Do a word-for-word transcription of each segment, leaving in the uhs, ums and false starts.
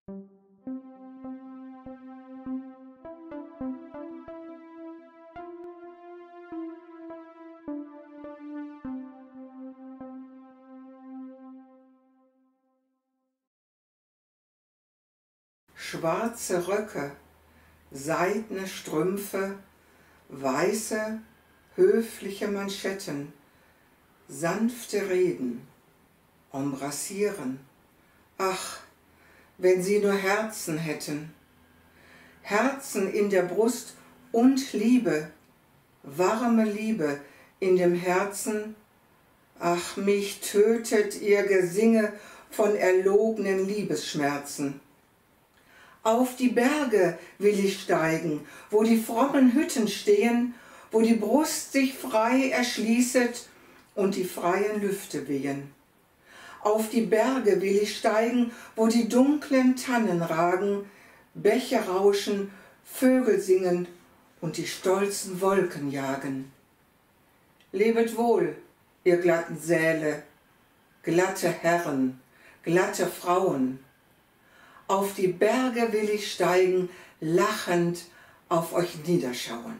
Schwarze Röcke, seidne Strümpfe, weiße, höfliche Manschetten, sanfte Reden, embrassieren. Ach, wenn sie nur Herzen hätten, Herzen in der Brust und Liebe, warme Liebe in dem Herzen. Ach, mich tötet ihr Gesinge von erlognen Liebesschmerzen. Auf die Berge will ich steigen, wo die frommen Hütten stehen, wo die Brust sich frei erschließet und die freien Lüfte wehen. Auf die Berge will ich steigen, wo die dunklen Tannen ragen, Bäche rauschen, Vögel singen und die stolzen Wolken jagen. Lebet wohl, ihr glatten Säle, glatte Herren, glatte Frauen. Auf die Berge will ich steigen, lachend auf euch niederschauen.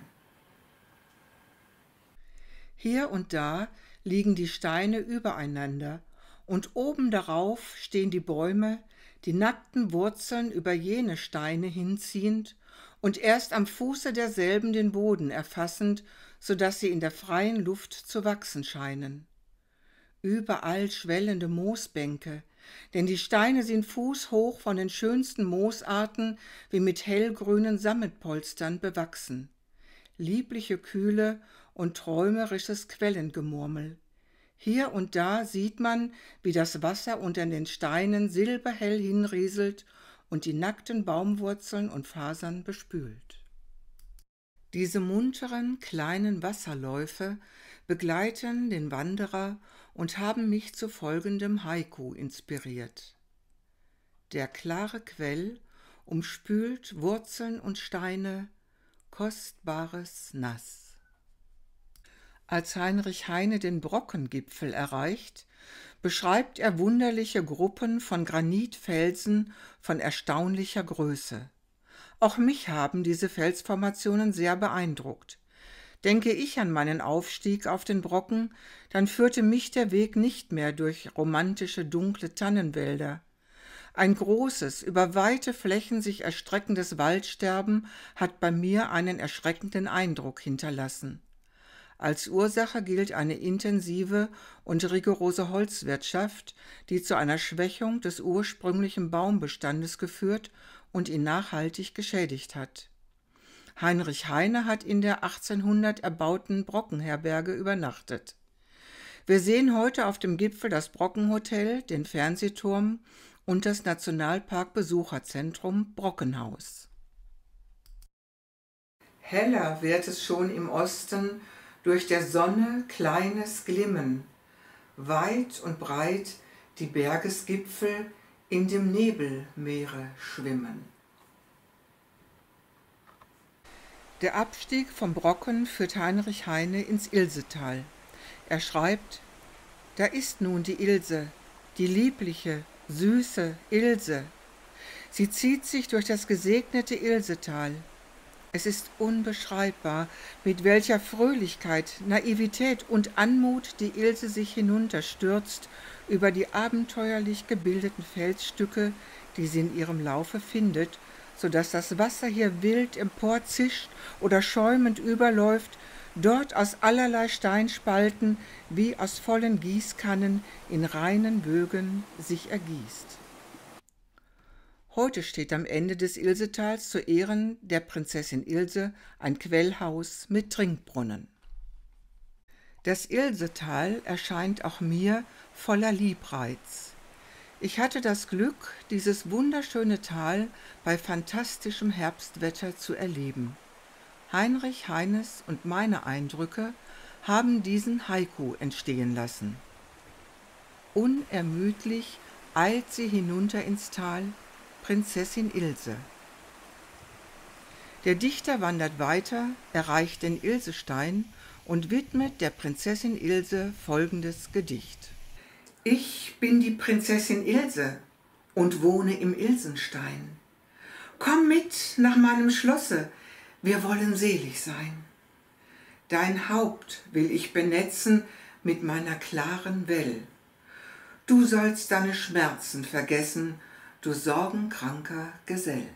Hier und da liegen die Steine übereinander, und oben darauf stehen die Bäume, die nackten Wurzeln über jene Steine hinziehend und erst am Fuße derselben den Boden erfassend, so dass sie in der freien Luft zu wachsen scheinen. Überall schwellende Moosbänke, denn die Steine sind fußhoch von den schönsten Moosarten wie mit hellgrünen Sammetpolstern bewachsen. Liebliche Kühle und träumerisches Quellengemurmel. Hier und da sieht man, wie das Wasser unter den Steinen silberhell hinrieselt und die nackten Baumwurzeln und Fasern bespült. Diese munteren, kleinen Wasserläufe begleiten den Wanderer und haben mich zu folgendem Haiku inspiriert. Der klare Quell umspült Wurzeln und Steine, kostbares Nass. Als Heinrich Heine den Brockengipfel erreicht, beschreibt er wunderliche Gruppen von Granitfelsen von erstaunlicher Größe. Auch mich haben diese Felsformationen sehr beeindruckt. Denke ich an meinen Aufstieg auf den Brocken, dann führte mich der Weg nicht mehr durch romantische, dunkle Tannenwälder. Ein großes, über weite Flächen sich erstreckendes Waldsterben hat bei mir einen erschreckenden Eindruck hinterlassen. Als Ursache gilt eine intensive und rigorose Holzwirtschaft, die zu einer Schwächung des ursprünglichen Baumbestandes geführt und ihn nachhaltig geschädigt hat. Heinrich Heine hat in der achtzehnhundert erbauten Brockenherberge übernachtet. Wir sehen heute auf dem Gipfel das Brockenhotel, den Fernsehturm und das Nationalpark-Besucherzentrum Brockenhaus. Heller wird es schon im Osten durch der Sonne kleines Glimmen, weit und breit die Bergesgipfel in dem Nebelmeere schwimmen. Der Abstieg vom Brocken führt Heinrich Heine ins Ilsetal. Er schreibt: Da ist nun die Ilse, die liebliche, süße Ilse. Sie zieht sich durch das gesegnete Ilsetal. Es ist unbeschreibbar, mit welcher Fröhlichkeit, Naivität und Anmut die Ilse sich hinunterstürzt über die abenteuerlich gebildeten Felsstücke, die sie in ihrem Laufe findet, so dass das Wasser hier wild emporzischt oder schäumend überläuft, dort aus allerlei Steinspalten wie aus vollen Gießkannen in reinen Bögen sich ergießt. Heute steht am Ende des Ilsetals zu Ehren der Prinzessin Ilse ein Quellhaus mit Trinkbrunnen. Das Ilsetal erscheint auch mir voller Liebreiz. Ich hatte das Glück, dieses wunderschöne Tal bei fantastischem Herbstwetter zu erleben. Heinrich Heines und meine Eindrücke haben diesen Haiku entstehen lassen. Unermüdlich eilt sie hinunter ins Tal, Prinzessin Ilse. Der Dichter wandert weiter, erreicht den Ilsestein und widmet der Prinzessin Ilse folgendes Gedicht. Ich bin die Prinzessin Ilse, und wohne im Ilsenstein. Komm mit nach meinem Schlosse, wir wollen selig sein. Dein Haupt will ich benetzen mit meiner klaren Well. Du sollst deine Schmerzen vergessen, du sorgenkranker Gesell.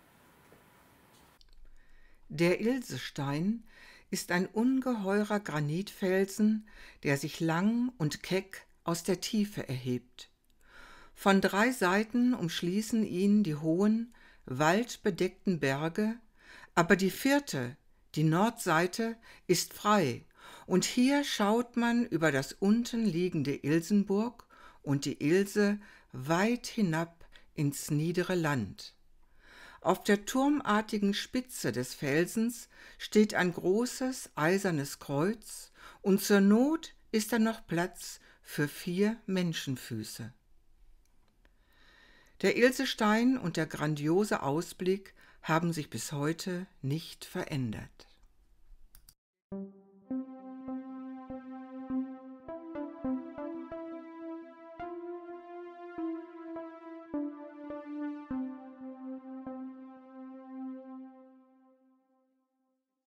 Der Ilsestein ist ein ungeheurer Granitfelsen, der sich lang und keck aus der Tiefe erhebt. Von drei Seiten umschließen ihn die hohen, waldbedeckten Berge, aber die vierte, die Nordseite, ist frei, und hier schaut man über das unten liegende Ilsenburg und die Ilse weit hinab ins niedere Land. Auf der turmartigen Spitze des Felsens steht ein großes eisernes Kreuz, und zur Not ist da noch Platz für vier Menschenfüße. Der Ilsestein und der grandiose Ausblick haben sich bis heute nicht verändert.